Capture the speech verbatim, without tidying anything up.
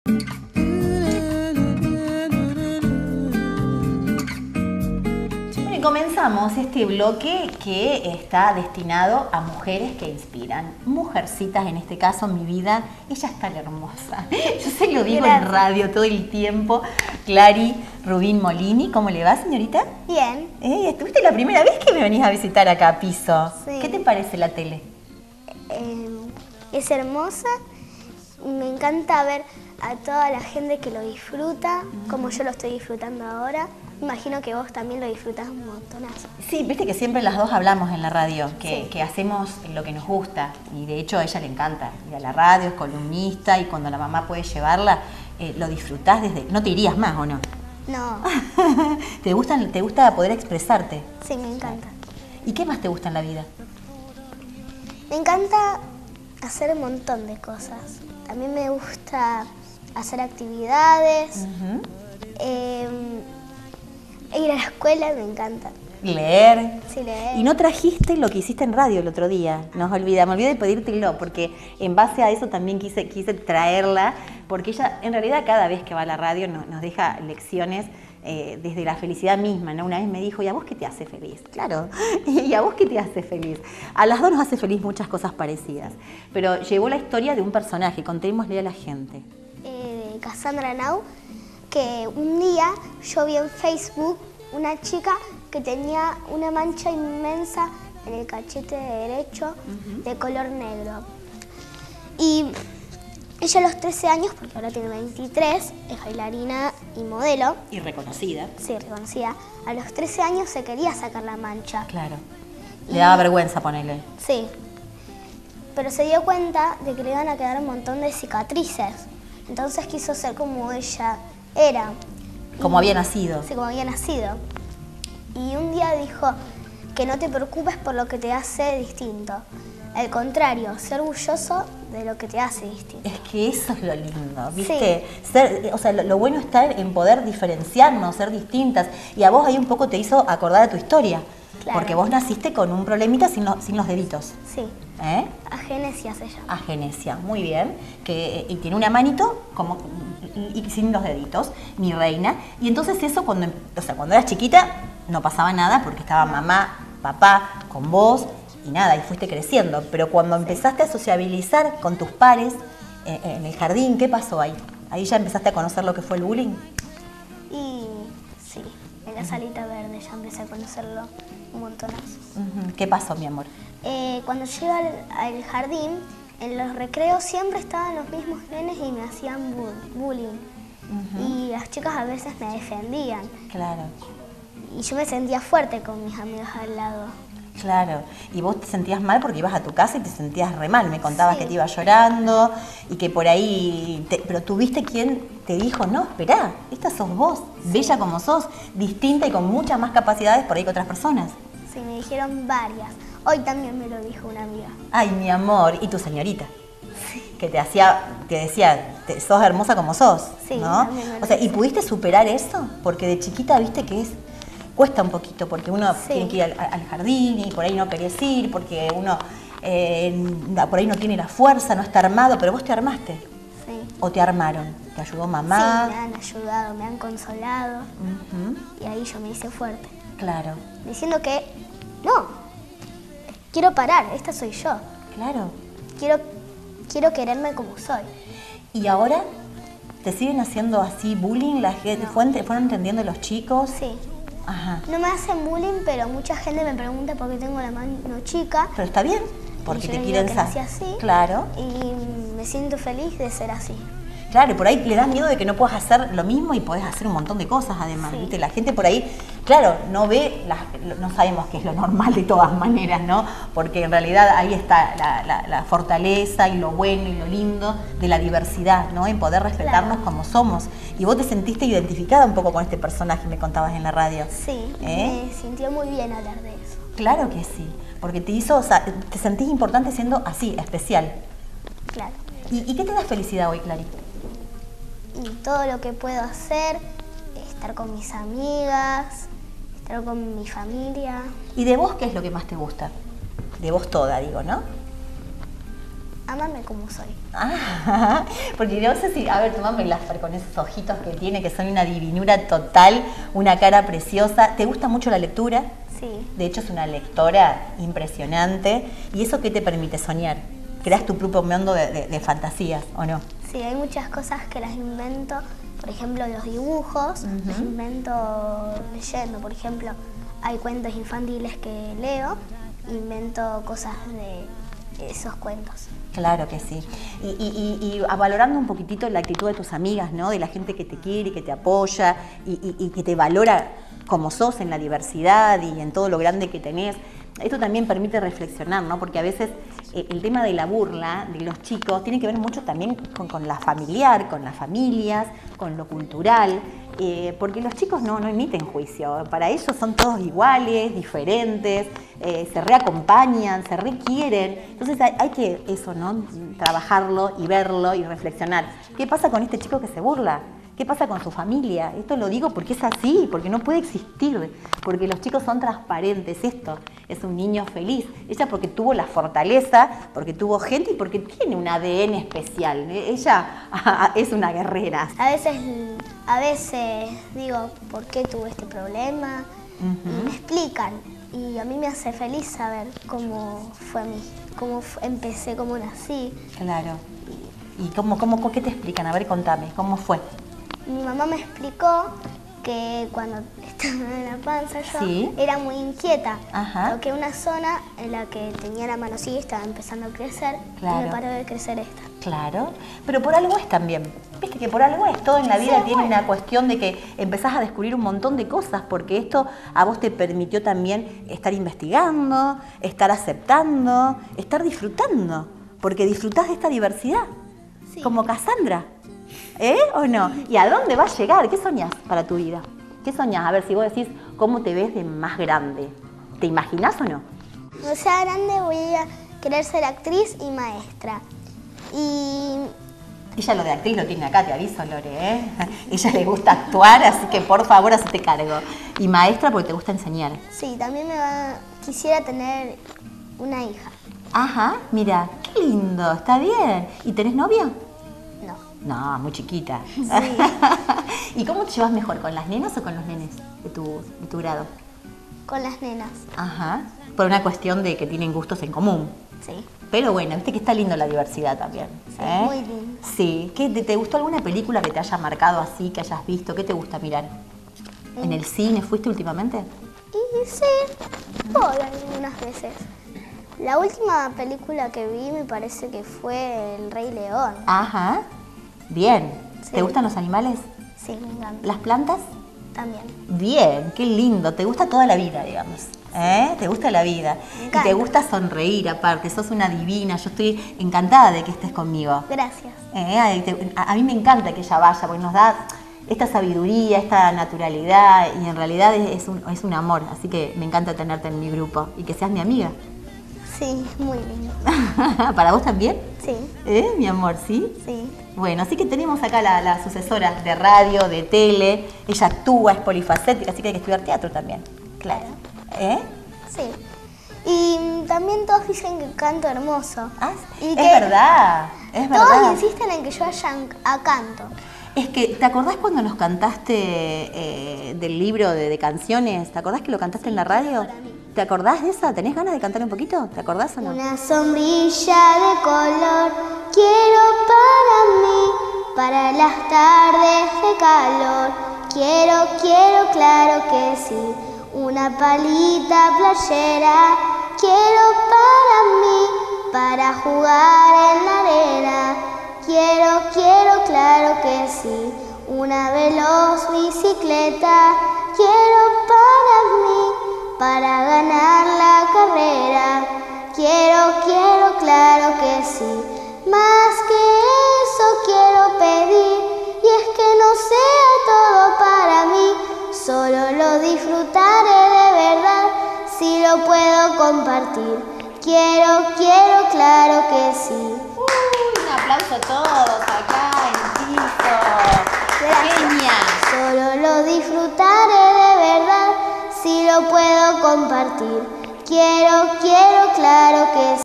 Comenzamos este bloque que está destinado a mujeres que inspiran. Mujercitas, en este caso, mi vida, ella es tan hermosa. Yo se lo digo en radio todo el tiempo. Clary Rubín Molini, ¿cómo le va, señorita? Bien. ¿Eh? ¿Estuviste la primera vez que me venís a visitar acá a Piso? Sí. ¿Qué te parece la tele? Eh, es hermosa. Me encanta ver a toda la gente que lo disfruta, mm. como yo lo estoy disfrutando ahora. Imagino que vos también lo disfrutás un montonazo. Sí, viste que siempre las dos hablamos en la radio, que, sí. que hacemos lo que nos gusta. Y de hecho a ella le encanta ir a la radio, es columnista y cuando la mamá puede llevarla, eh, lo disfrutás desde... ¿No te irías más o no? No. ¿Te gusta, ¿Te gusta poder expresarte? Sí, me encanta. ¿Y qué más te gusta en la vida? Me encanta hacer un montón de cosas. También me gusta hacer actividades. Uh-huh. eh, Ir a la escuela me encanta. ¿Leer? Sí, leer. Y no trajiste lo que hiciste en radio el otro día. Nos olvidamos, me olvidé de pedírtelo, porque en base a eso también quise, quise traerla, porque ella en realidad cada vez que va a la radio nos, nos deja lecciones eh, desde la felicidad misma, ¿no? Una vez me dijo, ¿y a vos qué te hace feliz? Claro, ¿y a vos qué te hace feliz? A las dos nos hace feliz muchas cosas parecidas, pero llevó la historia de un personaje, contémosle a la gente. Eh, de Cassandra Nau, que un día yo vi en Facebook una chica que tenía una mancha inmensa en el cachete derecho uh-huh. de color negro. Y ella a los trece años, porque ahora tiene veintitrés, es bailarina y modelo. Y reconocida. Sí, reconocida. A los trece años se quería sacar la mancha. Claro. Le daba y, vergüenza ponerle. Sí. Pero se dio cuenta de que le iban a quedar un montón de cicatrices. Entonces quiso ser como ella era. Como había nacido. Sí, como había nacido. Y un día dijo que no te preocupes por lo que te hace distinto. Al contrario, ser orgulloso de lo que te hace distinto. Es que eso es lo lindo, ¿viste? Sí. Ser, o sea, lo, lo bueno está en poder diferenciarnos, ser distintas. Y a vos ahí un poco te hizo acordar de tu historia. Claro. Porque vos naciste con un problemita sin, lo, sin los deditos. Sí. ¿Eh? Agenesia se llama. Agenesia, muy bien. Que, y tiene una manito como, y, y sin los deditos, mi reina. Y entonces eso, cuando, o sea, cuando eras chiquita, no pasaba nada porque estaba mamá, papá con vos y nada, y fuiste creciendo. Pero cuando sí. empezaste a sociabilizar con tus pares eh, en el jardín, ¿qué pasó ahí? ¿Ahí ya empezaste a conocer lo que fue el bullying? Y sí, en la salita verde ya empecé a conocerlo un montonazo. Uh-huh. ¿Qué pasó, mi amor? Eh, cuando llegué al, al jardín, en los recreos siempre estaban los mismos nenes y me hacían bu bullying. Uh-huh. Y las chicas a veces me defendían. Claro. Y yo me sentía fuerte con mis amigos al lado. Claro. Y vos te sentías mal porque ibas a tu casa y te sentías re mal. Me contabas sí. que te ibas llorando y que por ahí... Te... Pero tuviste quien te dijo, no, esperá, esta sos vos, sí. bella como sos, distinta y con muchas más capacidades por ahí que otras personas. Sí, me dijeron varias. Hoy también me lo dijo una amiga. Ay, mi amor. ¿Y tu señorita? Sí. Que te hacía, te decía, te, sos hermosa como sos, sí, ¿no? O sea, ¿y pudiste superar eso? Porque de chiquita, viste que es... Cuesta un poquito, porque uno sí. tiene que ir al, al jardín y por ahí no querés ir, porque uno eh, por ahí no tiene la fuerza, no está armado, pero vos te armaste. Sí. ¿O te armaron? ¿Te ayudó mamá? Sí, me han ayudado, me han consolado. Uh-huh. Y ahí yo me hice fuerte. Claro. Diciendo que, no, quiero parar, esta soy yo. Claro. Quiero, quiero quererme como soy. ¿Y ahora te siguen haciendo así bullying? ¿La gente, no. ¿Fueron entendiendo los chicos? Sí. Ajá. No me hacen bullying, pero mucha gente me pregunta por qué tengo la mano chica. Pero está bien, porque te quieren saber. así. Claro. Y me siento feliz de ser así. Claro, y por ahí le das miedo de que no puedas hacer lo mismo y podés hacer un montón de cosas además, sí. ¿viste? La gente por ahí, claro, no ve, las, no sabemos qué es lo normal de todas maneras, ¿no? Porque en realidad ahí está la, la, la fortaleza y lo bueno y lo lindo de la diversidad, ¿no? En poder respetarnos claro. como somos. Y vos te sentiste identificada un poco con este personaje, me contabas en la radio. Sí, ¿Eh? me sintió muy bien hablar de eso. Claro que sí, porque te hizo, o sea, te sentís importante siendo así, especial. Claro. ¿Y, y qué te da felicidad hoy, Clary? Y todo lo que puedo hacer, estar con mis amigas, estar con mi familia. ¿Y de vos qué es lo que más te gusta? De vos toda, digo, ¿no? ámame como soy. Ah, porque no sé si, a ver, tu mamá Laffer con esos ojitos que tiene, que son una divinura total, una cara preciosa. ¿Te gusta mucho la lectura? Sí. De hecho, es una lectora impresionante. ¿Y eso qué te permite soñar? ¿Creas tu propio mundo de, de, de fantasías, o no? Sí, hay muchas cosas que las invento. Por ejemplo, los dibujos, uh-huh. los invento leyendo. Por ejemplo, hay cuentos infantiles que leo, invento cosas de esos cuentos. Claro que sí. Y, y, y, y valorando un poquitito la actitud de tus amigas, ¿no? De la gente que te quiere, que te apoya y, y, y que te valora como sos en la diversidad y en todo lo grande que tenés. Esto también permite reflexionar, ¿no? Porque a veces eh, el tema de la burla de los chicos tiene que ver mucho también con, con la familiar, con las familias, con lo cultural, eh, porque los chicos no, no emiten juicio. Para ellos son todos iguales, diferentes, eh, se reacompañan, se requieren. Entonces hay, hay que eso, ¿no? Trabajarlo y verlo y reflexionar. ¿Qué pasa con este chico que se burla? ¿Qué pasa con su familia? Esto lo digo porque es así, porque no puede existir, porque los chicos son transparentes. Esto es un niño feliz. Ella porque tuvo la fortaleza, porque tuvo gente y porque tiene un A D N especial. Ella es una guerrera. A veces, a veces digo, ¿por qué tuve este problema? Uh-huh. Y me explican. Y a mí me hace feliz saber cómo fue a mí, cómo empecé, cómo nací. Claro. ¿Y cómo, cómo, qué te explican? A ver, contame, ¿cómo fue? Mi mamá me explicó que cuando estaba en la panza yo ¿Sí? era muy inquieta. Ajá. Toqué una zona en la que tenía la mano así, estaba empezando a crecer, claro. Y me paró de crecer esta. Claro, pero por algo es también. Viste que por algo es, todo en la vida sí, tiene bueno. una cuestión de que empezás a descubrir un montón de cosas, porque esto a vos te permitió también estar investigando, estar aceptando, estar disfrutando, porque disfrutás de esta diversidad, sí. Como Cassandra. ¿Eh? ¿O no? ¿Y a dónde vas a llegar? ¿Qué soñás para tu vida? ¿Qué soñás? A ver, si vos decís, ¿cómo te ves de más grande? ¿Te imaginás o no? Cuando sea grande voy a querer ser actriz y maestra. Y... Ella lo de actriz lo tiene acá, te aviso, Lore, ¿eh? Ella le gusta actuar, así que por favor, hacete cargo. Y maestra porque te gusta enseñar. Sí, también me va... quisiera tener una hija. Ajá, mira, qué lindo, está bien. ¿Y tenés novio? No, No, muy chiquita. Sí. ¿Y cómo te llevas mejor, con las nenas o con los nenes de tu, de tu grado? Con las nenas. Ajá, por una cuestión de que tienen gustos en común. Sí. Pero bueno, viste que está lindo la diversidad también. Sí, ¿eh? Muy lindo. Sí. ¿Qué, te, ¿Te gustó alguna película que te haya marcado así, que hayas visto? ¿Qué te gusta mirar? ¿En, ¿En el cine fuiste últimamente? Y sí, voy algunas veces. La última película que vi me parece que fue El Rey León. Ajá. Bien. Sí. ¿Te gustan los animales? Sí, me encantan. ¿Las plantas? También. Bien, qué lindo. ¿Te gusta toda la vida, digamos? ¿Eh? ¿Te gusta la vida? Me encanta. Y te gusta sonreír aparte, sos una divina. Yo estoy encantada de que estés conmigo. Gracias. ¿Eh? A, a mí me encanta que ella vaya, porque nos da esta sabiduría, esta naturalidad, y en realidad es un, es un amor. Así que me encanta tenerte en mi grupo y que seas mi amiga. Sí, muy lindo. ¿Para vos también? Sí. ¿Eh, mi amor, sí? Sí. Bueno, así que tenemos acá la, la sucesora de radio, de tele. Ella actúa, es polifacética, así que hay que estudiar teatro también. Claro. ¿Eh? Sí. Y también todos dicen que canto hermoso. Ah, y es que verdad, es verdad. Todos insisten en que yo haya a canto. Es que, ¿te acordás cuando nos cantaste eh, del libro de, de canciones? ¿Te acordás que lo cantaste en la radio? ¿Te acordás de esa? ¿Tenés ganas de cantar un poquito? ¿Te acordás o no? Una sombrilla de color quiero para mí, para las tardes de calor. Quiero, quiero, claro que sí. Una palita playera quiero para mí, para jugar en la arena. Quiero, quiero, claro que sí. Una veloz bicicleta quiero para mí, para ganar la carrera. Quiero, quiero, claro que sí. Más que eso quiero pedir, y es que no sea todo para mí, solo lo disfrutaré de verdad si lo puedo compartir. Quiero, quiero, claro que sí. Uy, un aplauso a todos acá en piso. Genial. Solo lo disfrutaré de verdad si lo puedo compartir. Quiero, quiero, claro que sí.